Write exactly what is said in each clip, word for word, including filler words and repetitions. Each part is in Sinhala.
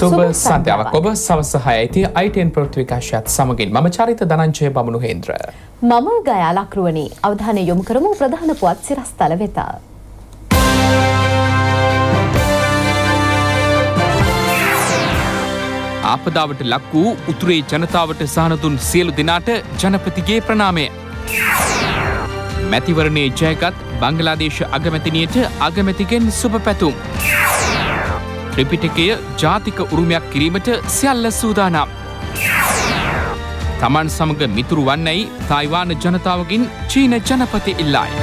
සුබ සන්ධ්‍යාවක් ඔබ සවස හයයි I T N ප්‍රවෘත්ති සමගින් මම චරිත ධනංජය බමුණුහේන්ද්‍ර මම ගයා ලක්රුවනි අවධානය යොමු කරමු ප්‍රධාන පුවත් සිරස්තල වෙත. ආපදාවට ලක් වූ උතුරේ ජනතාවට සහන දුන් සියලු දෙනාට ජනපතිගේ ප්‍රණාමය. මැතිවරණයේ ජයගත් බංගලාදේශ අගමැතිනියට අගමැතිගෙන් සුබ පැතුම්. ත්‍රිපිටකය ජාතික උරුමයක් කිරීමට සියල්ල සූදානම්. තමන් සමග මිතුරු වන්නයි තායිවාන ජනතාවකින් චීන ජනපති ඉල්ලායි.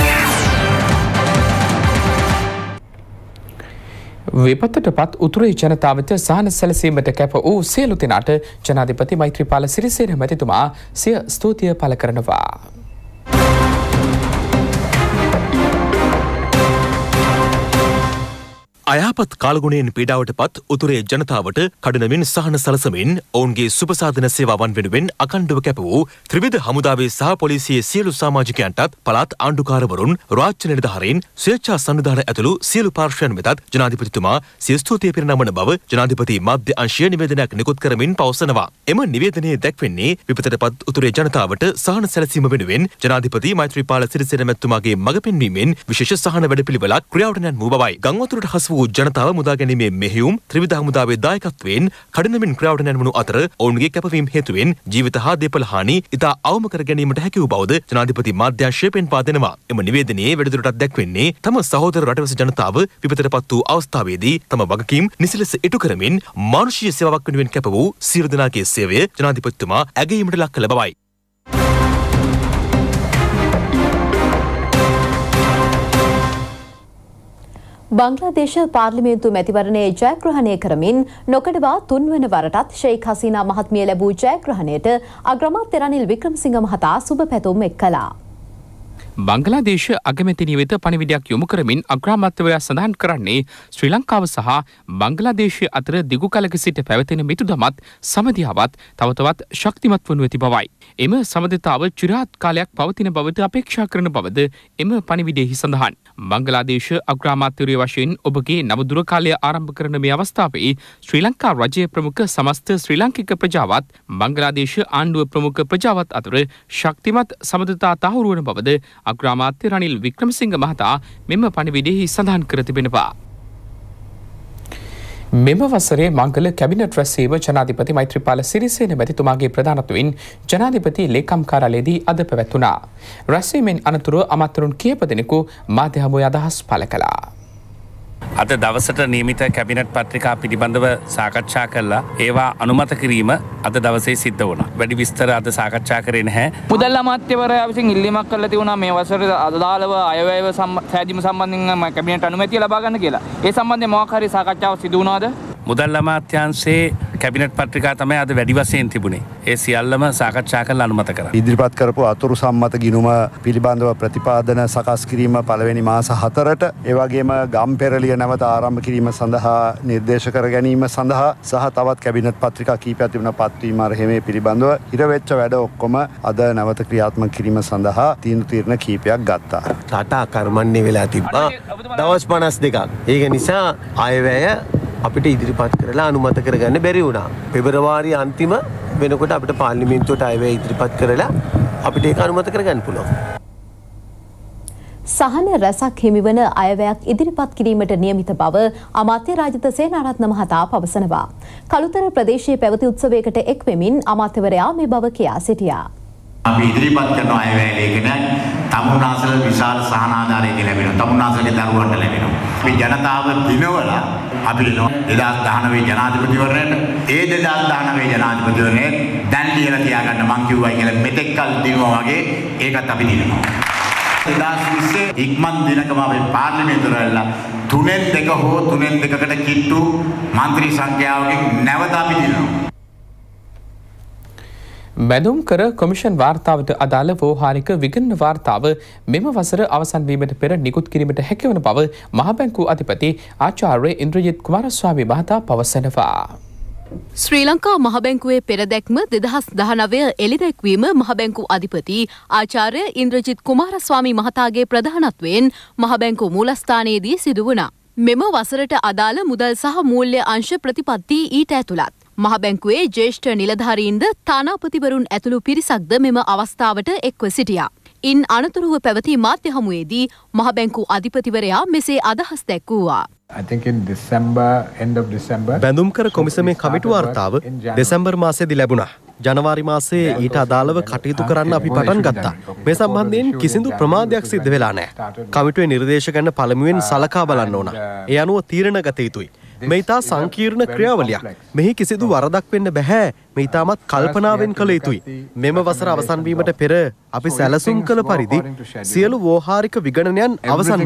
විපතට පත් උතුරේ ජනතාවට සහන සැලසීමට කැප වූ සියලු දෙනාට ජනාධිපති මෛත්‍රීපාල සිරිසේන මැතිතුමා සිය ස්තුතිය පළ කරනවා. අයහපත් කාලගුණයෙන් පීඩාවට පත් උතුරේ ජනතාවට කඩනමින් සහන සලසමින් ඔවුන්ගේ සුපසාධන සේවාවන් වෙනුවෙන් අකණ්ඩව කැප වූ ත්‍රිවිධ හමුදාවේ සහ පොලිසියේ සියලු සමාජිකයන්ටත් පළාත් ආණ්ඩුකාරවරුන් රාජ්‍ය නිලධාරීන් ස්වේච්ඡා සංවිධාන ඇතුළු සියලු පාර්ශ්වයන් වෙතත් ජනාධිපතිතුමා සිය ස්තුතිය පිරිනමන බව ජනාධිපති මාධ්‍ය අංශය නිවේදනයක් නිකුත් කරමින් පවසනවා. එම නිවේදනයේ දැක්වෙන්නේ විපතට පත් උතුරේ ජනතාවට සහන සැලසීම වෙනුවෙන් ජනාධිපති මෛත්‍රීපාල සිරිසේන මැතිතුමාගේ මඟ පෙන්වීමෙන් විශේෂ සහන වැඩපිළිවෙලක් ක්‍රියාවට නැන්වූ බවයි. ගංවතුරට හසු වූ ජනතාව මුදා ගැනීමේ මෙහෙයුම් ත්‍රිවිධ හමුදාවේ දායකත්වයෙන් කඩනමින් ක්‍රියාවට නැන්වුණු අතර ඔවුන්ගේ කැපවීම හේතුවෙන් ජීවිත හා දේපල හානි ඉතා අවම කර ගැනීමට හැකි වූ බවද ජනාධිපති මාධ්‍යාංශය පෙන්වා දෙනවා. එම නිවේදනයේ වැඩිදුරටත් දැක්වෙන්නේ තම සහෝදර රටවැසි ජනතාව විපතට පත් වූ අවස්ථාවේදී තම වගකීම් නිසලෙස ඉටු කරමින් මානුෂීය සේවාවක් වෙනුවෙන් කැප වූ සියලු දෙනාගේ සේවය ජනාධිපතිතුමා ඇගයීමට ලක් කළ බවයි. බංග්ලාදේශ පාර්ලිමේන්තු මැතිවරණයේ ජයග්‍රහණය කරමින් නොකඩවා තුන්වන වරටත් ෂේක් හසීනා මහත්මිය ලැබූ ජයග්‍රහණයට අග්‍රාමාත්‍ය රනිල් වික්‍රමසිංහ මහතා සුබ පැතුම් එක් කළා. බංගලාදේශ අගමැතිනිය වෙත පණිවිඩයක් යොමු කරමින් අග්‍රාමාත්‍යවරයා සඳහන් කරන්නේ ශ්‍රී ලංකාව සහ බංගලාදේශය අතර දිගු කලක සිට පැවතෙන මිතුදමත් සමදියාවත් තව තවත් ශක්තිමත් වනු ඇති බවයි. එම සමදතාව චිරාත් කාලයක් පවතින බවට අපේක්ෂා කරන බවද එම පණිවිඩයෙහි සඳහන්. බංගලාදේශ අග්‍රාමාත්‍යවරය වශයෙන් ඔබගේ නවදුර කාලය ආරම්භ කරන මේ අවස්ථාවේ ශ්‍රී ලංකා රජය ප්‍රමුඛ සමස්ත ශ්‍රී ලාංකික ප්‍රජාවත් බංගලාදේශ ආණ්ඩුව ප්‍රමුඛ ප්‍රජාවත් අතර ශක්තිමත් සමදතා තහවුරු වන බවද අග්‍රාමාත්‍ය රනිල් වික්‍රමසිංහ මහතා මෙම පණිවිඩයෙහි සඳහන් කර තිබෙනවා. මෙම වසරේ මංගල කැබිනට් රැස්වීම ජනාධිපති මෛත්‍රීපාල සිරිසේන මැතිතුමාගේ ප්‍රධානත්වයෙන් ජනාධිපති ලේකම් කාර්යාලයේදී අද පැවැත්වුණා. රැස්වීමෙන් අනතුරුව අමාත්‍යවරුන් කිහිප දෙනෙකු මාධ්‍ය හමුවේ අදහස් පළ කළා. අද දවසට නියමිත කැබිනට් පත්‍රිකා පිළිබඳව සාකච්ඡා කළා. ඒවා අනුමත කිරීම අද දවසේ සිද්ධ වුණා. වැඩි විස්තර අද සාකච්ඡා කරේ නැහැ. මුදල් අමාත්‍යවරයා විසින් ඉල්ලීමක් කළා තිබුණා මේ වසරේ අදාළව අයවැය සෑදීම සම්බන්ධයෙන් කැබිනට් අනුමැතිය ලබා ගන්න කියලා. ඒ සම්බන්ධයෙන් මොකක් හරි සාකච්ඡාවක් සිදු වුණාද? මුදල් අමාත්‍යාංශයේ කැබිනට් පත්‍රිකා තමයි අද වැඩි වශයෙන් තිබුණේ. ඒ සියල්ලම සාකච්ඡා කරලා අනුමත කරා. ඉදිරිපත් කරපු අතුරු සම්මත ගිණුම පිළිබඳව ප්‍රතිපාදන සකස් කිරීම පළවෙනි මාස හතරට, ඒ වගේම ගම්පෙරළිය නැවත ආරම්භ කිරීම සඳහා නිර්දේශ කර ගැනීම සඳහා සහ තවත් කැබිනට් පත්‍රිකා කීපයක් තිබුණා පත්වීම අරහෙමේ පිළිබඳව ඉරවෙච්ච වැඩ ඔක්කොම අද නැවත ක්‍රියාත්මක කිරීම සඳහා තීන්දුව තීරණ කීපයක් ගත්තා. ටාටා කර්මන්නේ වෙලා තිබ්බා දවස් පනස් දෙකක්. ඒක නිසා අයවැය අපිට ඉදිරිපත් කරලා අනුමත කරගන්න බැරි වුණා. පෙබරවාරි අන්තිම වෙනකොට අපිට පාර්ලිමේන්තුවට අයවැය ඉදිරිපත් කරලා අපිට ඒක අනුමත කරගන්න පුළුවන්. සහන රැසක් හිමිවන අයවැයක් ඉදිරිපත් කිරීමට නියමිත බව අමාත්‍ය රාජිත සේනාරත්න මහතා පවසනවා. කළුතර ප්‍රදේශයේ පැවති උත්සවයකට එක් වෙමින් අමාත්‍යවරයා මේ බව කියා සිටියා. අපි ඉදිරිපත් කරන අයවැය ලේඛනයක් තමුන්නාසල විශාල සහනාධාරයක ලැබෙනවා. තමුන්නාසලගේ දරුවන්ට ලැබෙනවා. අපි ජනතාව දිනවලා අපි දෙදාස් දහනවයේ ජනාධිපතිවරණයට ඒ දෙදාස් දහනවයේ ජනාධිපතිවරණය දැන් ලියලා තියාගන්න මං කිව්වයි කියලා මෙතෙක් කල් දිනුවා වගේ ඒකත් අපි දිනනවා. දෙදාස් විස්සේ ඉක්මන් දිනකම අපි පාර්ලිමේන්තුවට ඇවිල්ලා තුනෙන් දෙක හෝ තුනෙන් දෙකකට කිට්ටු മന്ത്രി සංඛ්‍යාවකින් නැවත අපි දිනනවා. බැඳුම් කර කොමිෂන් වාර්තාවට අදාළ ව්‍යවහාරික විගණන වාර්තාව මෙම වසර අවසන් වීමට පෙර නිකුත් කිරීමට හැකිවන බව මහ බැංකුව අධිපති ආචාර්ය ඉන්ද්‍රජිත් කුමාරස්වාමී මහතා පවසනවා. ශ්‍රී ලංකා මහ බැංකුවේ පෙරදැක්ම දෙදහස් දහනවය එළිදැක්වීම මහ බැංකු අධිපති ආචාර්ය ඉන්ද්‍රජිත් කුමාරස්වාමී මහතාගේ ප්‍රධානත්වයෙන් මහ බැංකු මූලස්ථානයේදී සිදු වුණා. මෙම වසරට අදාළ මුදල් සහ මූල්‍ය අංශ ප්‍රතිපත්ති ඊට ඇතුළත්. මහ බැංකුවේ ජ්‍යෙෂ්ඨ නිලධාරීන්ද තානාපතිවරුන් ඇතුළු පිරිසක්ද මෙම අවස්ථාවට එක්ව සිටියා. ඉන් අනතුරුව පැවති මාධ්‍ය හමුවේදී මහ බැංකු අධිපතිවරයා මෙසේ අදහස් දැක්වුවා. I think in December, end of December. බැඳුම්කර කොමිසමේ කමිටු වාර්තාව දෙසැම්බර් මාසයේදී ලැබුණා. ජනවාරි මාසයේ ඊට අදාළව කටයුතු කරන්න අපි පටන් ගත්තා. මේ සම්බන්ධයෙන් කිසිදු ප්‍රමාදයක් සිද්ධ වෙලා නැහැ. කමිටුවේ නිර්දේශ ගන්න පළමුවෙන් සලකා බලන්න ඕන. ඒ අනුව තීරණ ගත යුතුයි. මේ ඉතා සංකීර්ණ ක්‍රියාවලියක්. මෙහි කිසිදු වරදක් වෙන්න බෑ. මේ ඉතාමත් කල්පනාවෙන් කළ යුතුයි. මෙම වසර අවසන් වීමට පෙර අපි සැලසුම් කළ පරිදි සියලු ව්‍යවහාරික විගණනයන් අවසන්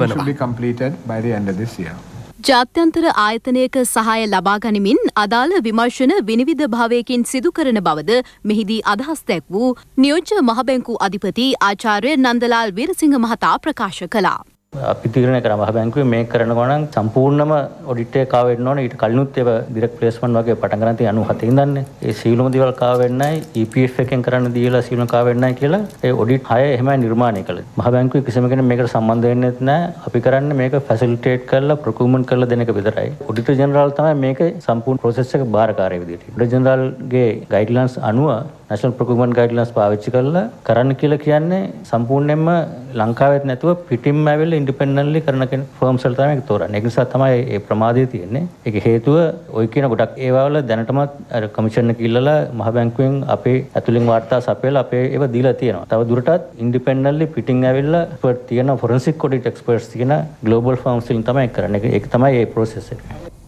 වෙනවා. ජාත්‍යන්තර ආයතනයක සහාය ලබා ගනිමින් අදාළ විමර්ශන විනිවිද භාවයකින් සිදු කරන බවද මෙහිදී අදහස් දැක් වූ නියෝජ්‍ය මහ බැංකු අධිපති ආචාර්ය නන්දලාල් වීරසිංහ මහතා ප්‍රකාශ කළා. අපි තීරණය කරා මහ බැංකුවේ මේක කරනවා නම් සම්පූර්ණම ඔඩිට් එක කාව වෙන්න ඕනේ. ඊට කලිනුත් ඒව ඩිරෙක්ට් ප්ලේස්මන්ට් වගේ පටන් ගන්න තියෙන අනූහතේ ඉඳන්නේ. ඒ සීලම දේවල් කාව වෙන්නයි E P F එකෙන් කරන්න දීලා සීලම කාව වෙන්නයි කියලා ඒ ඔඩිට් හය එහෙමයි නිර්මාණය කළේ. මහ බැංකුවේ කිසිම කෙනෙක් මේකට සම්බන්ධ වෙන්නේ නැහැ. අපි කරන්නේ මේක ෆැසිලිටේට් කරලා ප්‍රොකියුමන්ට් කරලා දෙන එක විතරයි. ඔඩිටර් ජෙනරාල් තමයි මේක සම්පූර්ණ ප්‍රොසෙස් එක බාරකාරය විදියට. ඔඩිටර් ජෙනරාල්ගේ ගයිඩ්ලයින්ස් අනුව නැෂනල් ප්‍රොකියුමන්ට් ගයිඩ්ලයින්ස් පාවිච්චි කරලා කරන්න කියලා කියන්නේ සම්පූර්ණයෙන්ම ලංකාවෙත් නැතුව පිටින්ම ඇවිල්ලා ඉන්ඩිපෙන්ඩන්ට්ලි කරන කෙනෙක් ෆර්ම්ස් වල තමයි ඒක තෝරන්නේ. ඒක නිසා තමයි මේ ප්‍රමාදය තියෙන්නේ. ඒක හේතුව ඔය කියන ගොඩක් ඒවා වල දැනටමත් අර කමිෂන් එක ඉල්ලලා මහ බැංකුවෙන් අපේ ඇතුලින් වාර්තා සපයලා අපේ ඒවා දීලා තියෙනවා. තව දුරටත් ඉන්ඩිපෙන්ඩන්ට්ලි පිටින් ඇවිල්ලා එක්ස්පර්ට් තියෙන ෆොරෙන්සික් ඔඩිට් එක්ස්පර්ට්ස් තියෙන ග්ලෝබල් ෆර්ම්ස් වලින් තමයි ඒක කරන්නේ. ඒක තමයි මේ ප්‍රොසෙස් එක.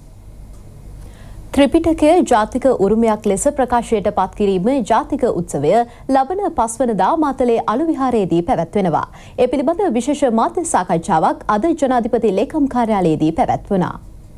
ත්‍රිපිටකය ජාතික උරුමයක් ලෙස ප්‍රකාශයට පත් කිරීම ජාතික උත්සවය ලබන පස්වනදා මාතලේ අලු විහාරයේදී පැවැත්වෙනවා. ඒ පිළිබඳ විශේෂ මාධ්‍ය සාකච්ඡාවක් අද ජනාධිපති ලේකම් කාර්යාලයේදී පැවැත්වුණා.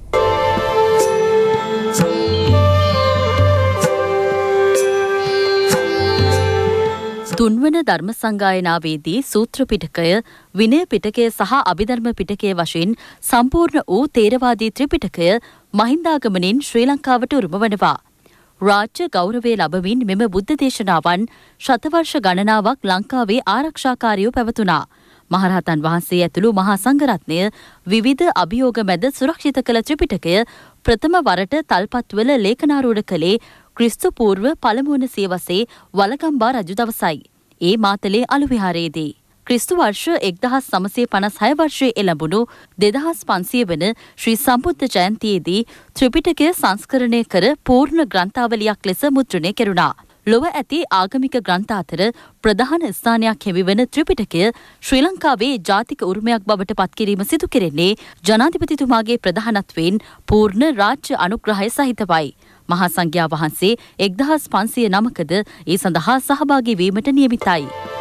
තුන්වන ධර්ම සංගායනාවේදී සූත්‍ර පිටකය, විනය පිටකය සහ අභිධර්ම පිටකය වශයෙන් සම්පූර්ණ වූ තේරවාදී ත්‍රිපිටකය මහින්දාගමනින් ශ්‍රී ලංකාවට උරුම වනවා. රාජ්‍ය ගෞරවය ලබමින් මෙම බුද්ධ දේශනාවන් ශතවර්ෂ ගණනාවක් ලංකාවේ ආරක්ෂාකාරීව පැවතුණා. මහරහතන් වහන්සේ ඇතුළු මහා සංඝරත්නය විවිධ අභියෝග මැද සුරක්ෂිත කළ ත්‍රිපිටකය ප්‍රථම වරට තල්පත්වල ලේඛනාරූඪ කළේ ක්‍රිස්තු පූර්ව පළමුවන සියවසේ වලගම්බා රජු දවසයි. ඒ මාතලේ අලු විහාරයේදී. ක්‍රිස්තු වර්ෂ එක්දහස් නවසිය පනස් හය වර්ෂයේ එළඹුණු දෙදහස් පන්සිය වන ශ්‍රී සම්බුද්ධ ජයන්තියේදී ත්‍රිපිටකය සංස්කරණය කර පූර්ණ ග්‍රන්ථාවලියක් ලෙස මුද්‍රණය කෙරුණා. ලොව ඇති ආගමික ග්‍රන්ථ අතර ප්‍රධාන ස්ථානයක් හිමිවන ත්‍රිපිටකය ශ්‍රී ලංකාවේ ජාතික උරුමයක් බවට පත්කිරීම සිදු කෙරෙන්නේ ජනාධිපතිතුමාගේ ප්‍රධානත්වයෙන් පූර්ණ රාජ්‍ය අනුග්‍රහය සහිතවයි. මහා සංඝයා වහන්සේ එක්දහස් පන්සිය නමකද ඒ සඳහා සහභාගී වීමට නියමිතයි.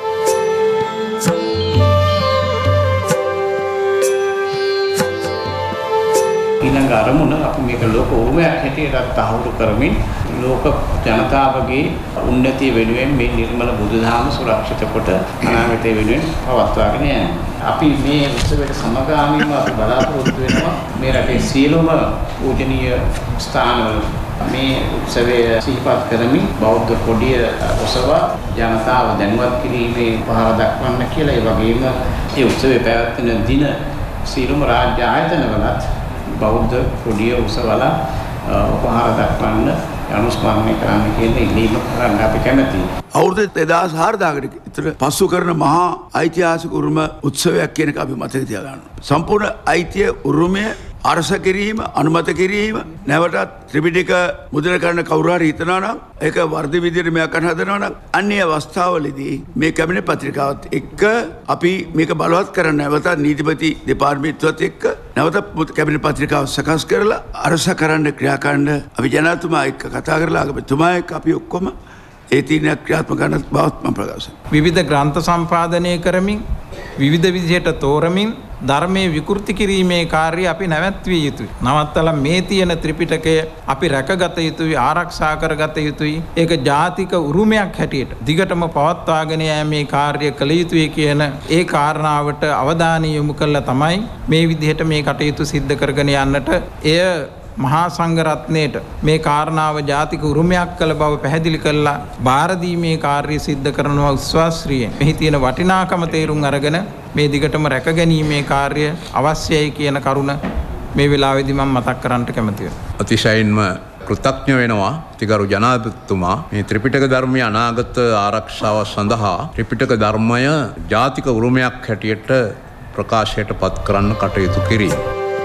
ඊළඟ අරමුණ අපි මේක ලෝක උරුමයක් හැටියට තහවුරු කරමින් ලෝක ජනතාවගේ උන්නතිය වෙනුවෙන් මේ නිර්මල බුදුදහම සුරක්ෂිත කොට අනාගතය වෙනුවෙන් පවත්වාගෙන යනවා. අපි මේ උත්සවයට සමගාමීව අපි බලාපොරොත්තු වෙනවා මේ රටේ සියලුම පූජනීය ස්ථානවල මේ උත්සවය සිහිපත් කරමින් බෞද්ධ කොඩිය ඔසවා ජනතාව දැනුවත් කිරීමේ පහර දක්වන්න කියලා. ඒ වගේම මේ උත්සවය පැවැත්වෙන දින සියලුම රාජ්‍ය ආයතනවලත් බෞද්ධ කොඩිය උසවලා උපහාර දක්වන්න අනුස්මරණය කරන්න කියන ඉල්ලීම කරන්න අපි කැමැතියි. අවුරුදු දෙදාස් හාරදාහකට විතර පසු කරන මහා ඓතිහාසික උරුම උත්සවයක් කියන එක අපි මතක තියාගන්න. සම්පූර්ණ ඓතිහ්‍ය උරුමය අරස කිරීම, අනුමත කිරීම, නැවතත් ත්‍රිපිටක මුද්‍රණය කරන්න කවුරු හරි හිතනවා නම් ඒක වර්ධ විදියට මෙයක් කරන්න හදනවා නම් අන්නේ අවස්ථාවවලදී මේ කැබිනට් පත්‍රිකාවත් එක්ක අපි මේක බලවත් කරන්න නැවතත් නීතිපති දෙපාර්තමේන්තුවත් එක්ක නැවත කැබිනට් පත්‍රිකාව සකස් කරලා අරස කරන්න ක්‍රියා කරන්න අපි ජනාධිපතිතුමා එක්ක කතා කරලා අගමැතිතුමා එක්ක අපි ඔක්කොම ඒ තීරණයක් ක්‍රියාත්මක කරන බවත් මම ප්‍රකාශ කරනවා. විවිධ ග්‍රන්ථ සම්පාදනය කරමින් විවිධ විදිහට තෝරමින් ධර්මයේ විකෘති කිරීමේ කාර්යය අපි නැවැත්විය යුතුයි. නවත්තලා මේ තියෙන ත්‍රිපිටකය අපි රැකගත යුතුයි, ආරක්ෂා කරගත යුතුයි. ඒක ජාතික උරුමයක් හැටියට දිගටම පවත්වාගෙන යෑමේ කාර්යය කළ යුතුයි කියන ඒ කාරණාවට අවධානය යොමු කළා තමයි මේ විදිහට මේ කටයුතු සිද්ධ කරගෙන යන්නට එය මහා සංඝරත්නයට මේ කාරණාව ජාතික උරුමයක් කළ බව පැහැදිලි කළා බාර දීමේ කාර්යය සිද්ධ කරනවා උස්වාස්ත්‍රියෙන්. මෙහි තියෙන වටිනාකම තේරුම් අරගෙන මේ දිගටම රැක ගැනීමේ කාර්යය අවශ්‍යයි කියන කරුණ මේ වෙලාවේදී මම මතක් කරන්නට කැමතියි. අතිශයින්ම කෘතඥ වෙනවා තිගරු ජනාධිපතිතුමා මේ ත්‍රිපිටක ධර්මයේ අනාගත ආරක්ෂාව සඳහා ත්‍රිපිටක ධර්මය ජාතික උරුමයක් හැටියට ප්‍රකාශයට පත් කරන්න කටයුතු කිරීම.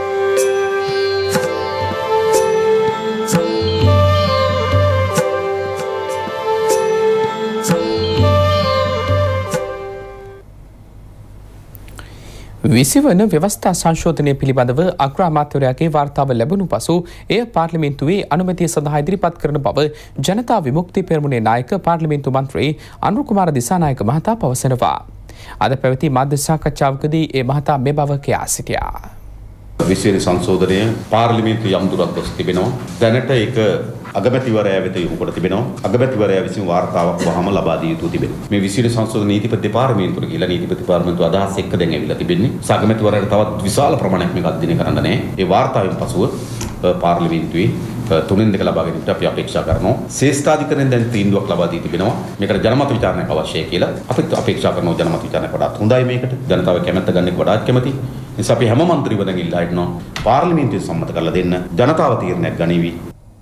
විසිවන ව්‍යවස්ථා සංශෝධනය පිළිබඳව අග්‍ර අමාත්‍යවරයාගේ වාර්තාව ලැබුණු පසු එය පාර්ලිමේන්තුවේ අනුමැතිය සඳහා ඉදිරිපත් කරන බව ජනතා විමුක්ති පෙරමුණේ නායක පාර්ලිමේන්තු මන්ත්‍රී අනුර කුමාර දිසානායක මහතා පවසනවා. අද පැවති මාධ්‍ය සාකච්ඡාවකදී ඒ මහතා මේ බව කියා සිටියා. විශේෂ සංශෝධනය පාර්ලිමේන්තු යම් දුරක් ගොස් තිබෙනවා. දැනට ඒක අගමැතිවරයා වෙත යොමු කර තිබෙනවා. අගමැතිවරයා විසින් වාර්තාවක් වහම ලබා දිය යුතු තිබෙනවා. මේ විශේෂ සංශෝධන නීතිපති දෙපාර්තමේන්තුවට කියලා නීතිපති දෙපාර්තමේන්තුව අදහස් එක්ක දැන් ඇවිල්ලා තිබෙන්නේ. අගමැතිවරයාට තවත් විශාල ප්‍රමාණයක් මේක අධ්‍යයනය කරන්න නැහැ. ඒ වාර්තාවෙන් පසුව පාර්ලිමේන්තුවේ තුනෙන් දෙක ලබා ගැනීමට අපි අපේක්ෂා කරනවා. ශ්‍රේෂ්ඨාධිකරණයෙන් දැන් තීන්දුවක් ලබා දී තිබෙනවා. මේකට ජනමත විචාරණයක් අවශ්‍යයි කියලා. අපි අපේක්ෂා කරනවා ජනමත විචාරණයක් වඩාත් හොඳයි මේකට. ජනතාව කැමැත්ත ගන්න එක වඩාත් කැමැති. නිසා අපි හැම මන්ත්‍රීවරයෙක්ගෙන් ඉල්ලා හිටනවා පාර්ලිමේන්තුවේ සම්මත කරලා දෙන්න ජනතාව තීරණයක් ගනිවි.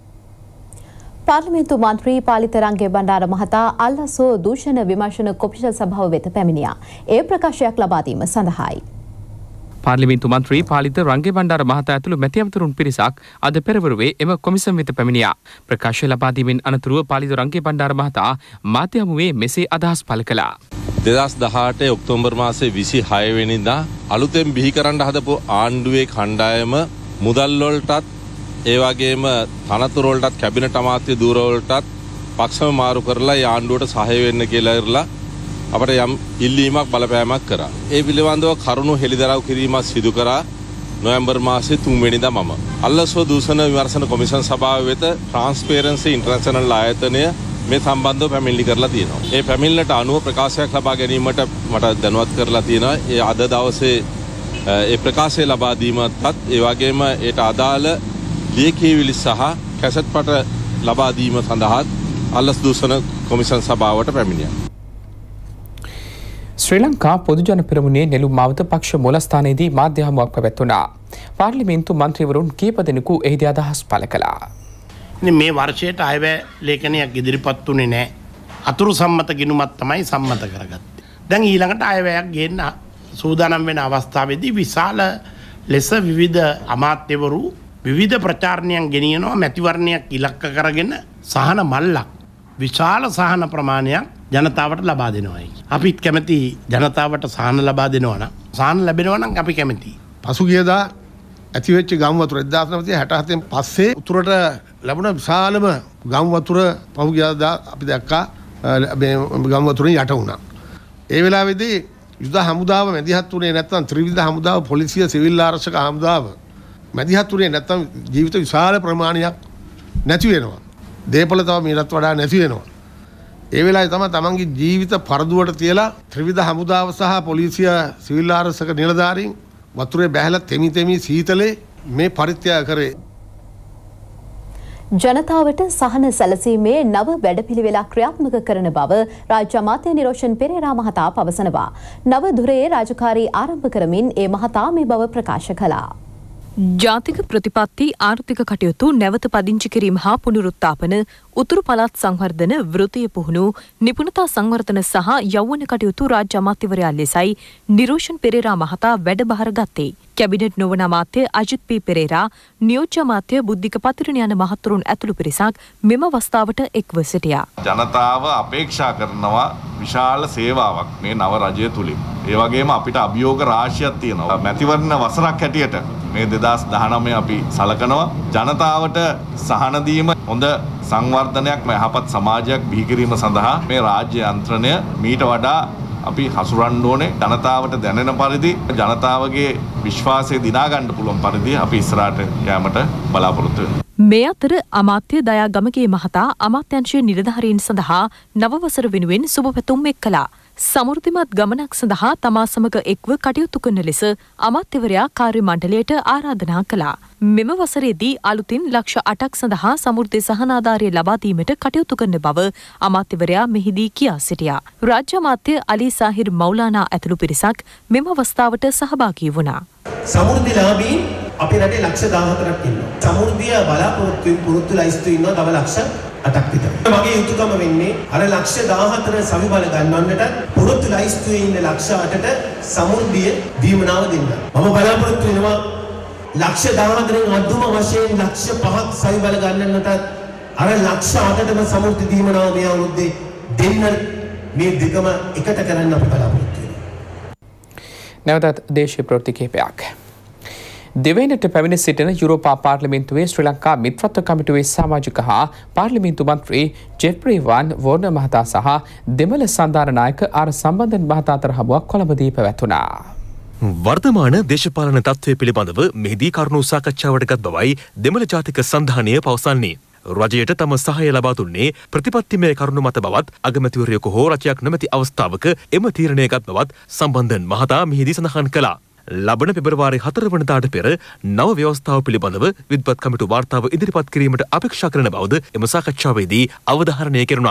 පාර්ලිමේන්තු මන්ත්‍රී පාලිත රංගේ බණ්ඩාර මහතා අල්ලසෝ දූෂණ විමර්ශන කොමිෂන් සභාව වෙත පැමිණියා. ඒ ප්‍රකාශයක් ලබා දීම සඳහායි. පාර්ලිමේන්තු මන්ත්‍රී පාලිත රංගේ බණ්ඩාර මහතා ඇතුළු මැතිවතුරුන් පිරිසක් අද පෙරවරුවේ එම කොමිසම් වෙත පැමිණියා. ප්‍රකාශය ලබා දීමෙන් අනතුරුව පාලිත රංගේ බණ්ඩාර මහතා මාධ්‍ය හමුවේ මෙසේ අදහස් පළ කළා. දෙදස් දහඅට ඔක්තෝබර් මාසේ විසිහය වෙනිදා අලුතෙන් බිහි කරන්න හදපු ආණ්ඩුවේ කණ්ඩායම මුදල් වලටත් ඒ වගේම තනතුරු වලටත් කැබිනට් අමාත්‍ය ධූර වලටත් පක්ෂම මාරු කරලා ඒ ආණ්ඩුවට සහාය වෙන්න කියලා ඉරලා අපට යම් ඉල්ලීමක් බලපෑමක් කරා. ඒ පිළිබඳව කරුණු හෙළිදරව් කිරීමක් සිදු කරා නොවැම්බර් මාසේ තුන් වෙනිදා මම. අල්ලස්ව දූෂණ විමර්ශන කොමිෂන් සභාව වෙත ට්‍රාන්ස්පරන්සි ඉන්ටර්නැෂනල් ආයතනය මේ සම්බන්ධව පැමිණිලි කරලා තියෙනවා. ඒ පැමිණිල්ලට අනුව ප්‍රකාශයක් ලබා ගැනීමට මට දැනුවත් කරලා තියෙනවා. ඒ අද දවසේ ඒ ප්‍රකාශය ලබා දීමටත් ඒ වගේම ඒට අදාළ ලියකියවිලි සහ කැසට් පට ලබා දීම සඳහා අල්ලස් දූෂණ කොමිෂන් සභාවට පැමිණියා. ශ්‍රී ලංකා පොදුජන පෙරමුණේ නෙළුම් මාවත පක්ෂ මූලස්ථානයේදී මාධ්‍ය හමුවක් පැවැත්වුණා. පාර්ලිමේන්තු මන්ත්‍රීවරුන් කීප දෙනෙකු එහිදී අදහස් පළ කළා. මේ වර්ෂයට අයවැය ලේඛනයක් ඉදිරිපත් වුණේ නැහැ. අතුරු සම්මත ගිණුමක් තමයි සම්මත කරගත්තේ. දැන් ඊළඟට අයවැයක් ගේන්න සූදානම් වෙන අවස්ථාවේදී විශාල ලෙස විවිධ අමාත්‍යවරු විවිධ ප්‍රචාරණයන් ගෙනියනවා මැතිවරණයක් ඉලක්ක කරගෙන සහන මල්ලක් විශාල සහන ප්‍රමාණයක් ජනතාවට ලබා දෙනවා. අපිත් කැමති ජනතාවට සහන ලබා දෙනවා නම් සහන ලැබෙනවා නම් අපි කැමතියි. පසුගියදා ඇතිවෙච්ච ගම් වතුර එක්දාස් නවසිය හැට හතෙන් පස්සේ උතුරට ලැබුණ විශාලම ගම් වතුර පහුගියදා අපි දැක්කා මේ ගම් වතුරෙන් යට වුණා. ඒ වෙලාවේදී යුද හමුදාව මැදිහත් වුණේ නැත්නම් ත්‍රිවිධ හමුදාව පොලිසිය සිවිල් ආරක්ෂක හමුදාව මැදිහත් වුණේ නැත්නම් ජීවිත විශාල ප්‍රමාණයක් නැති වෙනවා. දේපල තව මීටත් වඩා නැති වෙනවා. ඒ වෙලාවේ තමයි තමන්ගේ ජීවිත පරදුවට තියලා ත්‍රිවිධ හමුදාව සහ පොලිසිය සිවිල් ආරක්ෂක නිලධාරීන් වතුරේ බැහැලා තෙමි තෙමි සීතලේ මේ පරිත්‍යාග කරේ. ජනතාවට සහන සැලසීමේ නව වැඩපිළිවෙලක් ක්‍රියාත්මක කරන බව රාජ්‍ය අමාත්‍ය නිරෝෂන් පෙරේරා මහතා පවසනවා. නව ධුරයේ රාජකාරී ආරම්භ කරමින් ඒ මහතා මේ බව ප්‍රකාශ කළා. ජාතික ප්‍රතිපත්ති ආර්ථික කටයුතු නැවත පදිංචි කිරීම හා පුනරුත්ථාපන උතුරු පළාත් සංවර්ධන වෘත්තීය පුහුණු නිපුණතා සංවර්ධන සහ යෞවන කටයුතු රාජ්‍ය අමාත්‍යවරයා ලෙසයි නිරෝෂන් පෙරේරා මහතා වැඩබාර ගත්තේ. කැබිනට් නොවන අමාත්‍ය අජිත් පී පෙරේරා නියෝජ්‍ය අමාත්‍ය බුද්ධික පතිරණ යන මහතුරුන් ඇතුළු පිරිසක් මෙම අවස්ථාවට එක්ව සිටියා. ජනතාව අපේක්ෂා කරනවා විශාල සේවාවක් මේ නව රජය තුලින්. ඒ වගේම අපිට අභියෝග රාශියක් තියෙනවා. මැතිවරණ වසරක් හැටියට මේ දෙදහස් දහනවය අපි සලකනවා. ජනතාවට සහන දීම හොඳ සංවර්ධනයක් යහපත් සමාජයක් බිහි කිරීම සඳහා මේ රාජ්‍ය යන්ත්‍රණය මීට වඩා අපි හසුරන්න ඕනේ. ජනතාවට දැනෙන පරිදි ජනතාවගේ විශ්වාසය දිනා ගන්න පුළුවන් පරිදි අපි ඉස්සරහට යෑමට බලාපොරොත්තු වෙනවා. මේ අතර අමාත්‍ය දයා ගමගේ මහතා අමාත්‍යංශයේ නිලධාරීන් සඳහා නව වසර වෙනුවෙන් සුබ පැතුම් එක් කළා. සමෘද්ධිමත් ගමනක් සඳහා තමා සමග එක්ව කටයුතු කරන ලෙස අමාත්‍යවරයා කාර්ය මණ්ඩලයට ආරාධනා කළා. මෙම වසරේදී අලුතින් ලක්ෂ අටක් සඳහා සමෘද්ධි සහනාධාරය ලබා දීමට කටයුතු කරන බව අමාත්‍යවරයා මෙහිදී කියා සිටියා. රාජ්‍ය අමාත්‍ය අලි සාහිර් මෞලානා ඇතුළු පිරිසක් මෙම අවස්ථාවට සහභාගී වුණා. සමෘද්ධිලාභී අපේ රටේ ලක්ෂ දාහතරක් ඉන්නවා. සමෘද්ධිය බලාපොරොත්තු පුරුත්තු ලයිස්තු ඉන්නවා තව ලක්ෂ අටක් විතර. මගේ යුතුයකම වෙන්නේ අර ලක්ෂ දාහතර සවි බල ගන්නවන්නට පුරුත්තු ලයිස්තුවේ ඉන්න ලක්ෂ අටට සමෘද්ධිය දීමනාව දෙන්න. මම බලාපොරොත්තු වෙනවා ලක්ෂ දාහතරෙන් අදුම වශයෙන් ලක්ෂ පහක් සවි බල ගන්නන්නට අර ලක්ෂ අටටම සමෘද්ධි දීමනාව මේ අවුරුද්දේ දෙන්න මේ දෙකම එකට කරන්න අපි බලාපොරොත්තු වෙනවා. නැවතත් දේශීය ප්‍රවෘත්ති කිහිපයක්. දෙවයිනට පැමිණ සිටින යුරෝපා පාර්ලිමේන්තුවේ ශ්‍රී ලංකා මිත්‍රත්ව කමිටුවේ සමාජික හා පාර්ලිමේන්තු මන්ත්‍රී ජෙෆ්රි වාන් වෝර්නර් මහතා සහ දෙමළ සන්ධාන නායක ආර් සම්බන්ධන් මහතා අතර හමුවක් කොළඹදී පැවැතුණා. වර්තමාන දේශපාලන තත්ත්වය පිළිබඳව මෙහිදී කරුණු සාකච්ඡාවට ගත් බවයි දෙමළ ජාතික සන්ධානය පවසන්නේ. රජයට තම සහාය ලබා දුන්නේ ප්‍රතිපත්තිමය කරුණු මත බවත් අගමැතිවරයෙකු හෝ රජයක් නොමැති අවස්ථාවක එම තීරණය ගත් බවත් සම්බන්ධන් මහතා මෙහිදී සඳහන් කළා. ලබන පෙබරවාරි හතර වනදාට පෙර නව ව්‍යවස්ථාව පිළිබඳව විද්වත් කමිටු වාර්තාව ඉදිරිපත් කිරීමට අපේක්ෂා කරන බවද එම සාකච්ඡාවේදී අවධාරණය කෙරුණා.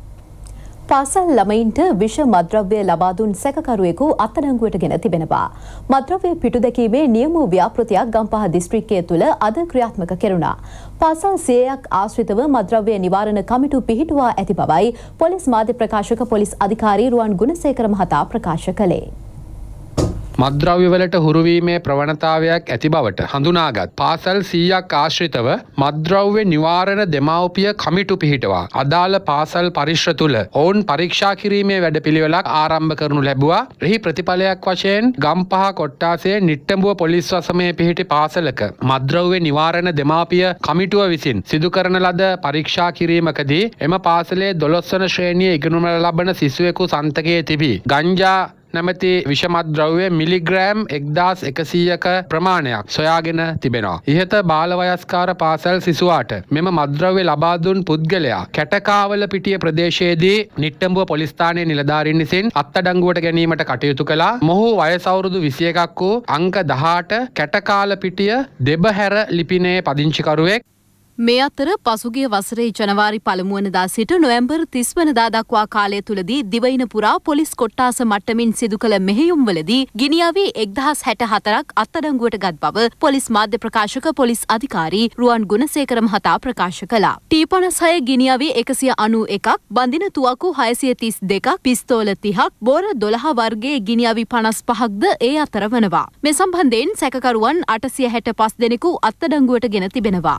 පාසල් ළමයින්ට විෂ මද්‍රව්‍ය ලබා දුන් සැකකරුවෙකු අත්අඩංගුවට ගෙන තිබෙනවා. මද්‍රව්‍ය පිටු දැකීමේ නියම ව්‍යාපෘතියක් ගම්පහ දිස්ත්‍රික්කය තුළ අද ක්‍රියාත්මක කෙරුණා. පාසල් සියයක් ආශ්‍රිතව මද්‍රව්‍ය නිවාරණ කමිටු පිහිටුවා ඇති බවයි පොලිස් මාධ්‍ය ප්‍රකාශක පොලිස් අධිකාරී රුවන් ගුණසේකර මහතා ප්‍රකාශ කළේ. මද්‍රව්‍යවලට හුරුවීමේ ප්‍රවණතාවයක් ඇති බවට හඳුනාගත් පාසල් සීයක් ආශ්‍රිතව මද්‍රව්‍ය නිවාරණ දෙමව්පිය කමිටු පිහිටවා අදාළ පාසල් පරිශ්‍ර තුළ ඔවුන් පරීක්ෂා කිරීමේ වැඩපිළිවෙලක් ආරම්භ කරනු ලැබුවා. එහි ප්‍රතිඵලයක් වශයෙන් ගම්පහ කොට්ටාසේ නිට්ටඹුව පොලිස් වසමේ පිහිටි පාසලක මද්‍රව්‍ය නිවාරණ දෙමාපිය කමිටුව විසින් සිදු කරන ලද පරීක්ෂා කිරීමකදී එම පාසලේ දොළොස් වන ශ්‍රේණියේ ඉගෙනුම ලබන සිසුවෙකු සන්තකයේ තිබී ගංජා නැමැති විෂමද්‍රව්‍ය මිලිග්‍රෑම් එක්දාස් එකසීයක ප්‍රමාණයක් සොයාගෙන තිබෙනවා. ඉහත බාලවයස්කාර පාසල් සිසුවාට මෙම මද්‍රව්‍ය ලබා දුන් පුද්ගලයා කැටකාවල පිටිය ප්‍රදේශයේදී නිට්ටඹුව පොලිස් ස්ථානයේ නිලධාරීන් විසින් අත්අඩංගුවට ගැනීමට කටයුතු කළා. මොහු වයස අවුරුදු විසි එකක් වූ අංක දහඅට කැටකාල පිටිය දෙබහැර ලිපිනේ පදිංචිකරුවෙක්. මේ අතර පසුගිය වසරේ ජනවාරි පළමු වනදා සිට නොවැම්බර් තිස් වනදා දක්වා කාලය තුලදී දිවයින පුරා පොලිස් කොට්ටාස මට්ටමින් සිදු කළ මෙහෙයුම්වලදී ගිනිඅවි එක්දහස් හැට හතරක් අත්අඩංගුවට ගත් බව පොලිස් මාධ්‍ය ප්‍රකාශක පොලිස් අධිකාරී රුවන් ගුණසේකර මහතා ප්‍රකාශ කළා. ටී පනස් හය ගිනිඅවි එකසිය අනූ එකක්, බඳින තුවක්කු හයසිය තිස් දෙකක්, පිස්තෝල තිහක්, බෝර දොළහ වර්ගයේ ගිනිඅවි පනස් පහක්ද ඒ අතර වනවා. මේ සම්බන්ධයෙන් සැකකරුවන් අටසිය හැට පස් දෙනෙකු අත්අඩංගුවට ගෙන තිබෙනවා.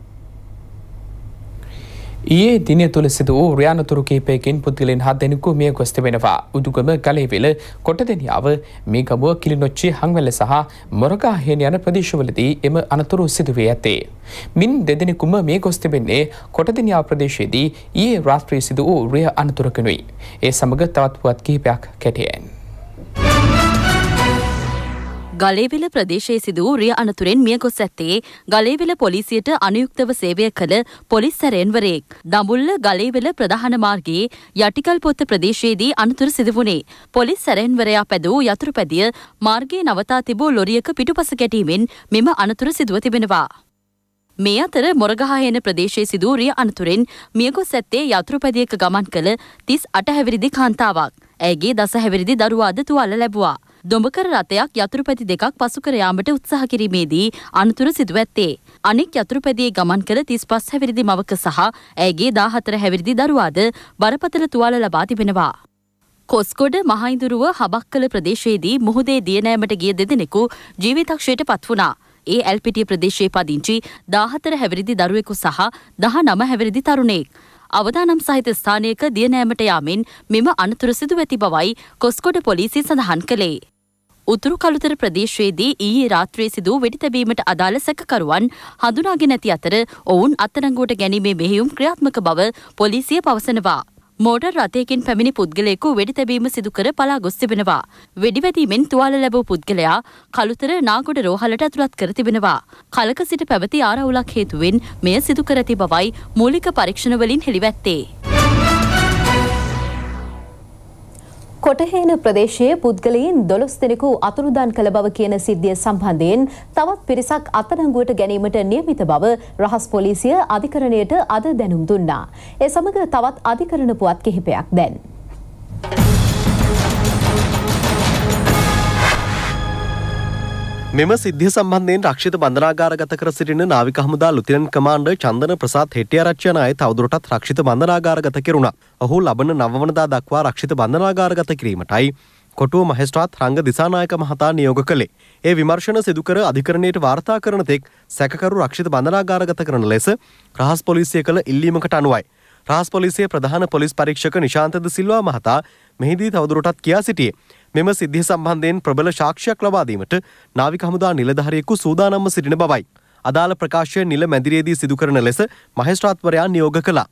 ඊයේ දිනය තුළ සිදු වූ රියානතුරු කිහිපයකින් පුද්ගලයන් හත් දෙනෙකු මිය ගොස් තිබෙනවා. උඩුගම ගලේවිල කොටදෙනියාව මේගමුව කිලිනොච්චි හංවැල්ල සහ මොරගාහේන යන ප්‍රදේශවලදී එම අනතුරු සිදුවී ඇත්තේ. මින් දෙදෙනෙකුම මිය ගොස් තිබෙන්නේ කොටදෙනියාව ප්‍රදේශයේදී ඊයේ රාත්‍රියේ සිදු වූ රිය අනතුරකිනුයි. ඒ සමග තවත් පුවත් කිහිපයක් කැටියෙන්. ගලේවිල ප්‍රදේශයේ සිදු වූ රිය අනතුරෙන් මිය ගොස් ඇත්තේ ගලේවිල පොලිසියට අනුයුක්තව සේවය කළ පොලිස් සැරයන්වරයෙක්. දඹුල්ල ගලේවිල ප්‍රධාන මාර්ගයේ යටිකල්පොත්ත ප්‍රදේශයේදී අනතුර සිදු වුණේ. පොලිස් සැරයන්වරයා පැදූ යතුරුපැදිය මාර්ගයේ නවතා තිබූ ලොරියක පිටුපස ගැටීමෙන් මෙම අනතුර සිදුව තිබෙනවා. මේ අතර මොරගහයන ප්‍රදේශයේ සිදු වූ රිය අනතුරෙන් මිය ගොස් ඇත්තේ යතුරුපැදියක ගමන් කළ තිස් අට හැවිරිදි කාන්තාවක්. ඇයගේ දස හැවිරිදි දරුවාද තුවාල ලැබුවා. දොඹකර රථයක් යතුරුපැදි දෙකක් පසුකර යාමට උත්සාහ කිරීමේදී අනතුර සිදුව ඇත්තේ. අනෙක් යතුරුපැදියේ ගමන් කළ තිස් පස් හැවිරිදි මවක සහ ඇයගේ දාහතර හැවිරිදි දරුවාද බරපතල තුවාල ලබා තිබෙනවා. කොස්ගොඩ මහයිඳුරුව හබක්කල ප්‍රදේශයේදී මුහුදේ දියනෑමට ගිය දෙදෙනෙකු ජීවිතක්ෂයට පත් වුණා. ඒ ඇල්පිටිය ප්‍රදේශයේ පදිංචි දාහතර හැවිරිදි දරුවෙකු සහ දහනව හැවිරිදි තරුණයෙක්. අවදානම් සහිත ස්ථානයක දියනෑමට යාමෙන් මෙම අනතුර සිදුව ඇති බවයි කොස්ගොඩ පොලිසිය සඳහන් කළේ. උතුරු කළුතර ප්‍රදේශයේදී ඊයේ රාත්‍රියේ සිදු වෙඩි තැබීමට අදාළ සැකකරුවන් හඳුනාගෙන ඇති අතර ඔවුන් අත්අඩංගුවට ගැනීමේ මෙහෙයුම් ක්‍රියාත්මක බව පොලිසිය පවසනවා. මෝටර් රථයකින් පැමිණි පුද්ගලයෙකු වෙඩි තැබීම සිදු කර පලා ගොස් තිබෙනවා. වෙඩිවැදීමෙන් තුවාල ලැබූ පුද්ගලයා කළුතර නාගොඩ රෝහලට ඇතුළත් කර තිබෙනවා. කලක සිට පැවති ආරවුලක් හේතුවෙන් මෙය සිදු කර ඇති බවයි මූලික පරීක්ෂණවලින් හෙළිවැත්තේ. කොටහේන ප්‍රදේශයේ පුද්ගලයන් දොළොස් දෙනෙකු අතුරුදන් කළ බව කියන සිද්ධිය සම්බන්ධයෙන් තවත් පිරිසක් අත්අඩංගුවට ගැනීමට නියමිත බව රහස් පොලිසිය අධිකරණයට අද දැනුම් දුන්නා. ඒ සමග තවත් අධිකරණ පුවත් කිහිපයක් දැන්. මෙම සිද්ධිය සම්බන්ධයෙන් රක්ෂිත බන්ධනාගාරගත කර සිටින නාවික හමුදා ලුතිනන්ට් කමාන්ඩර් චන්දන ප්‍රසාද් හෙට්ටිආරච්චි යන අය තවදුරටත් රක්ෂිත බන්ධනාගාරගත කෙරුණා. ඔහු ලබන නව වනදා දක්වා රක්ෂිත බන්ධනාගාරගත කිරීමටයි කොටුව මහේස්ත්‍රාත් රංග දිසානායක මහතා නියෝග කළේ. ඒ විමර්ශන සිදු කර අධිකරණයට වාර්තා කරන තෙක් සැකකරු රක්ෂිත බන්ධනාගාරගත කරන ලෙස රහස් පොලිසිය කළ ඉල්ලීමකට අනුවයි. රහස් පොලිසියේ ප්‍රධාන පොලිස් පරීක්ෂක නිශාන්ත ද සිල්වා මහතා මෙහිදී තවදුරටත් කියා සිටියේ මෙම සිද්ධිය සම්බන්ධයෙන් ප්‍රබල සාක්ෂියක් ලබා දීමට නාවික හමුදා නිලධාරියෙකු සූදානම්ව සිටින බවයි. අදාළ ප්‍රකාශය නිල මැදිරියේදී සිදු කරන ලෙස මහේස්ත්‍රාත්වරයා නියෝග කළා.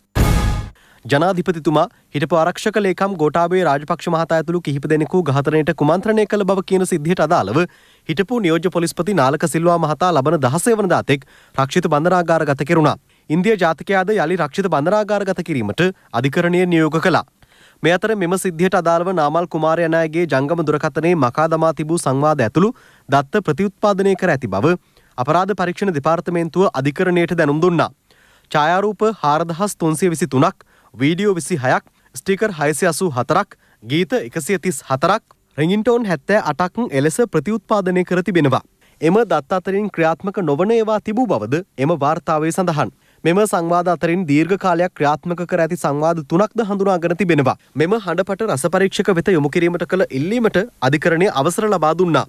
ජනාධිපතිතුමා හිටපු ආරක්ෂක ලේකම් ගෝඨාභය රාජපක්ෂ මහතා ඇතුළු කිහිප දෙනෙකු ඝාතනයට කුමන්ත්‍රණය කළ බව කියන සිද්ධියට අදාළව හිටපු නියෝජ්‍ය පොලිස්පති නාලක සිල්වා මහතා ලබන දහසය වනදා තෙක් රක්ෂිත බන්ධනාගාරගත කෙරුණා. ඉන්දියා ජාතිකයාද යලි රක්ෂිත බන්ධනාගාරගත කිරීමට අධිකරණය නියෝග කළා. මේ අතර මෙම සිද්ධියට අදාළව නාමල් කුමාරය නායකගේ ජංගම දුරකථනයේ මකා දමා තිබූ සංවාද ඇතුළු දත්ත ප්‍රතිඋත්පාදනය කර ඇති බව අපරාධ පරීක්ෂණ දෙපාර්තමේන්තුව අධිකරණයට දැනුම් දුන්නා. ඡායාරූප හාරදහස් තුන්සිය විසි තුනක්, වීඩියෝ විසි හයක්, ස්ටිකර් හයසිය අසූ හතරක්, ගීත එකසිය තිස් හතරක්, රින්ග්ටෝන් හැත්තෑ අටක් එලෙස ප්‍රතිඋත්පාදනය කර තිබෙනවා. එම දත්ත අතරින් ක්‍රියාත්මක නොවන ඒවා තිබූ බවද එම වාර්තාවේ සඳහන්. මෙම සංවාද අතරින් දීර්ඝ කාලයක් ක්‍රියාත්මක කර ඇති සංවාද තුනක්ද හඳුනාගෙන තිබෙනවා. මෙම හඬපට රස පරීක්ෂක වෙත යොමු කිරීමට කළ ඉල්ලීමට අධිකරණය අවසර ලබා දුන්නා.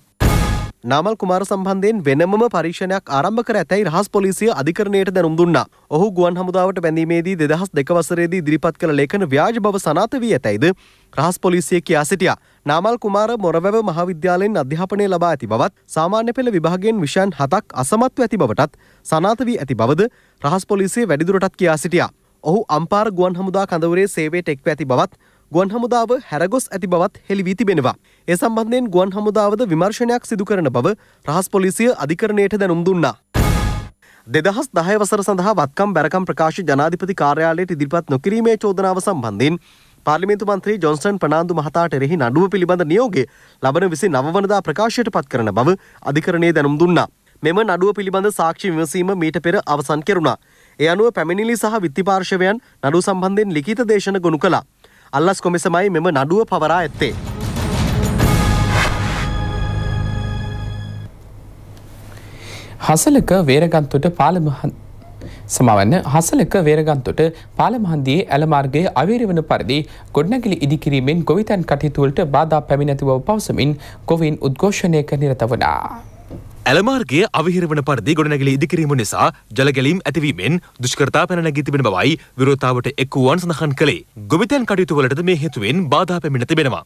නාමල් කුමාර සම්බන්ධයෙන් වෙනමම පරීක්ෂණයක් ආරම්භ කර ඇතැයි රහස් පොලිසිය අධිකරණයට දැනුම් දුන්නා. ඔහු ගුවන් හමුදාවට බැඳීමේදී දෙදහස් දෙක වසරේදී ඉදිරිපත් කළ ලේඛන ව්‍යාජ බව සනාථ වී ඇතැයිද රහස් පොලිසිය කියා සිටියා. නාමල් කුමාර මොරවැව මහාවිද්‍යාලයෙන් අධ්‍යාපනය ලබා ඇති බවත් සාමාන්‍ය පෙළ විභාගයෙන් විෂයන් හතක් අසමත්ව ඇති බවටත් සනාථ වී ඇති බවද රහස් පොලිසිය වැඩිදුරටත් කියා සිටියා. ඔහු අම්පාර ගුවන් හමුදා කඳවුරේ සේවයට එක්ව ඇති බවත් ගුවන් හමුදාව හැරගොස් ඇති බවත් හෙළි වී තිබෙනවා. ඒ සම්බන්ධයෙන් ගුවන් හමුදාවද විමර්ශනයක් සිදු කරන බව රහස් පොලිසිය අධිකරණයට දැනුම් දුන්නා. දෙදහස් දහය වසර සඳහා වත්කම් බැරකම් ප්‍රකාශ ජනාධිපති කාර්යාලයට ඉදිරිපත් නොකිරීමේ චෝදනාව සම්බන්ධයෙන් පාර්ලිමේන්තු මන්ත්‍රී ජොන්සන් ප්‍රනාන්දු මහතාට එරෙහි නඩුව පිළිබඳ නියෝගය ලබන විසි නව වනදා ප්‍රකාශයට පත් කරන බව අධිකරණයේ දැනුම් දුන්නා. මෙම නඩුව පිළිබඳ සාක්ෂි විමසීම මීට පෙර අවසන් කෙරුණා. ඒ අනුව පැමිණිලි සහ විත්ති පාර්ශවයන් නඩුව සම්බන්ධයෙන් ලිඛිත දේශන ගොනු කළා. අල්ලස් කොමිසමයි මෙම නඩුව පවරා ඇත්තේ. හසලක වේරගන්තොට පාලමහන් සමවන්න හසලක වේරගන්තොට පාලමහන්දියේ ඇලමාර්ගයේ අවීරවන පරිදි ගොඩනැගිලි ඉදිකිරීමෙන් ගොවිතැන් කටයුතුවලට බාධා පැමිණ ඇති බව පවසමින් ගොවීන් උද්ඝෝෂණයක නිරත වුණා. ඇලමාර්ගයේ අවහිරවන පරිදි ගොඩනැගිලි ඉදිකිරීම නිසා ජලගැලීම් ඇතිවීමෙන් දුෂ්කරතා පැන නැගී තිබෙන බවයි විරෝධතාවට එක් වූවන් සඳහන් කළේ. ගොවිතැන් කටයුතුවලට මේ හේතුවෙන් බාධා පැමිණ තිබෙනවා.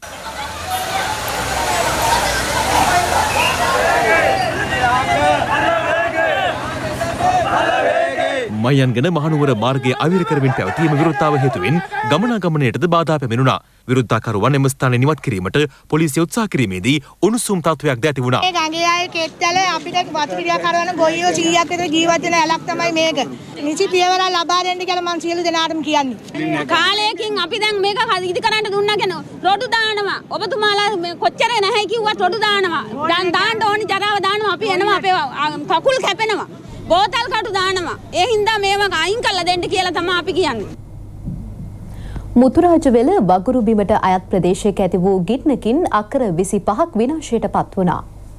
මයන්ගන මහනුවර මාර්ගයේ අවහිර කරමින් පැවතීම විරෝධතාව හේතුවෙන් ගමනාගමනයටද බාධා පැමිණුණා. විරුද්ධකාරුවන් එම ස්ථානය නිවත් කිරීමට පොලිසිය උත්සාහ කිරීමේදී උණුසුම් තත්ත්වයක් ද ඇති වුණා. මේ ගඟේ ආයේ කෙට්ටල අපිට වතුපිටියක් කරවන ගොයියෝ සීයක් විතර ජීවත් වෙන ඇලක් තමයි මේක. නිසි පියවර ලබා දෙන්න කියලා මම සියලු දෙනාටම කියන්නේ. කාලයකින් අපි දැන් මේක ඉදි කරන්න දුන්නාගෙන රොඩු දානවා. ඔබතුමාලා කොච්චර නැහැ කිව්වත් රොඩු දානවා. දැන් දාන්න ඕනි ජරාව දානවා අපි එනවා අපේ කකුල් කැපෙනවා. බෝතල් කටු දානවා. ඒ හින්දා මේවා අයින් කරලා දෙන්න කියලා තමයි අපි කියන්නේ. මුතුරාජවෙල වගුරු බිමට අයත් ප්‍රදේශයක ඇති වූ ගින්නකින් අක්කර විසි පහක් විනාශයට පත් වුණා.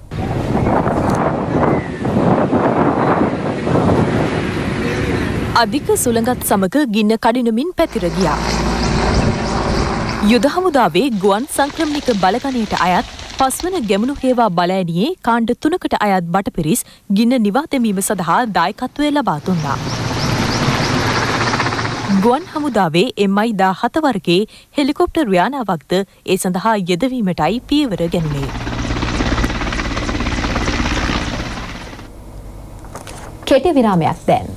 අධික සුළඟත් සමග ගින්න කඩිනමින් පැතිර ගියා. යුද හමුදාවේ ගුවන් සංක්‍රමණික බලගණයට අයත් පස්වන ගැමුණු හේවා බලඇණියේ කාණ්ඩ තුනකට අයත් බටපිරිස් ගින්න නිවා දැමීම සඳහා දායකත්වය ලබා දුන්නා. ගුවන් හමුදාවේ එම් අයි දාහත වර්ගයේ හෙලිකොප්ටර් යානාවක්ද ඒ සඳහා යෙදවීමටයි පියවර ගැනුණේ. කෙටි විරාමයක් දැන්.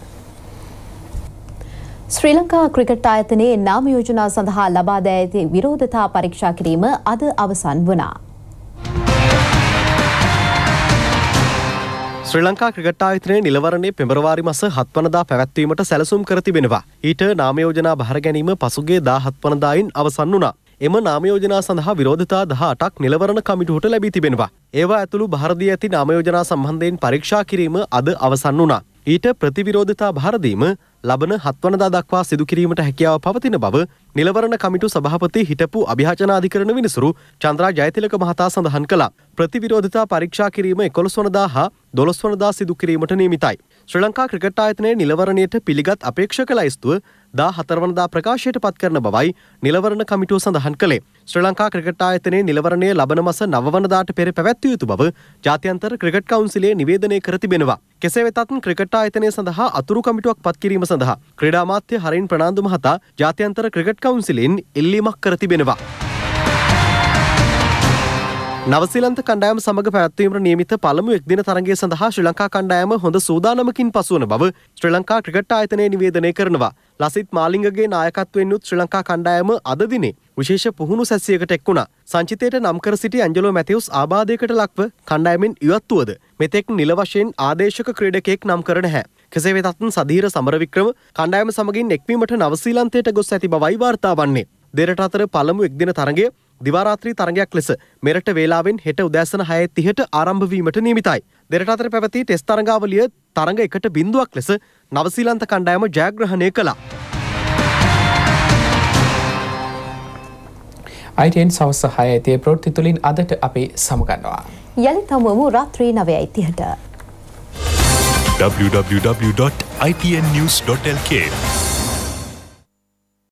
ශ්‍රී ලංකා ක්‍රිකට් ආයතනයේ නාම යෝජනා සඳහා ලබා දී ඇති විරෝධතා පරීක්ෂා කිරීම අද අවසන් වුණා. ශ්‍රී ලංකා ක්‍රිකට් ආයතනයේ නිලවරණේ පෙබරවාරි මාස හත් වනදා පැවැත්වීමට සැලසුම් කර තිබෙනවා. ඊට නාම යෝජනා බහර ගැනීම පසුගිය දාහත් වනදායින් අවසන් වුණා. එම නාම යෝජනා සඳහා විරෝධතා දහඅටක් නිලවරණ කමිටුවට ලැබී තිබෙනවා. ඒවා ඇතුළු බහර දී ඇති නාම යෝජනා සම්බන්ධයෙන් පරීක්ෂා කිරීම අද අවසන් වුණා. ඊට ප්‍රතිවිරෝධතා භාරදීම ලබන හත්වනදා දක්වා සිදු කිරීමට හැකියාව පවතින බව නිලවරණ කමිටු සභාපති හිටපු අභියාචනාධිකරණ විනිසුරු චන්ද්‍රා ජයතිලක මහතා සඳහන් කළා. ප්‍රතිවිරෝධතා පරීක්ෂා කිරීම එකොළොස් වනදා හා දොළොස් වනදා සිදු කිරීමට නියමිතයි. ශ්‍රී ලංකා ක්‍රිකට් ආයතනයේ නිලවරණයට පිළිගත් අපේක්ෂක ලයිස්තුව දා හතර වනදා ප්‍රකාශයට පත් කරන බවයි නිලවරණ කමිටුව සඳහන් කළේ. ශ්‍රී ලංකා ක්‍රිකට් ආයතනයේ නිලවරණය ලබන මාස නව වනදාට පෙර පැවැත්විය යුතු බව ජාත්‍යන්තර ක්‍රිකට් කවුන්සිලයේ නිවේදනය කර තිබෙනවා. කෙසේ වෙතත් ක්‍රිකට් ආයතනය සඳහා අතුරු කමිටුවක් පත් කිරීම සඳහා ක්‍රීඩා අමාත්‍ය හරින් ප්‍රනාන්දු මහතා ජාත්‍යන්තර ක්‍රිකට් කවුන්සිලයෙන් ඉල්ලීමක් කර තිබෙනවා. නවසීලන්ත කණ්ඩායම සමග පැවැත්වීමට නියමිත පළමු එක්දින තරගය සඳහා ශ්‍රී ලංකා කණ්ඩායම හොඳ සූදානමකින් පසුවන බව ශ්‍රී ලංකා ක්‍රිකට් ආයතනය නිවේදනය කරනවා. ලසිත් මාලිංගගේ නායකත්වයෙන් යුත් ශ්‍රී ලංකා කණ්ඩායම අද දිනේ විශේෂ පුහුණු සැසියකට එක් වුණා. සංචිතයට නම් කර සිටි ඇන්ජලෝ මැතිව්ස් ආබාධයකට ලක්ව කණ්ඩායමෙන් ඉවත් වුවද මෙතෙක් නිල වශයෙන් ආදේශක ක්‍රීඩකයෙක් නම් කර නැහැ. කෙසේ වෙතත් සදීර සමරවික්‍රම කණ්ඩායම සමගින් එක්වීමට නවසීලන්තයට ගොස් ඇති බවයි වාර්තා වන්නේ. දෙරට අතර පළමු එක්දින තරගය දිවාරාත්‍රී තරගයක් ලෙස මෙරට වේලාවෙන් හෙට උදෑසන හය තිහට ආරම්භ වීමට නියමිතයි. දෙරට අතර පැවති ටෙස්ට් තරගාවලිය තරග එකට බිඳුවක් ලෙස නවසීලන්ත කණ්ඩායම ජයග්‍රහණය කළා. අයිටෙන් සවස් හය ඇතේ ප්‍රවෘත්ති තුලින් අදට අපි සමුගන්නවා. යලිත් හමුවමු රාත්‍රී නවයයි තිහට. w w w dot i t n news dot l k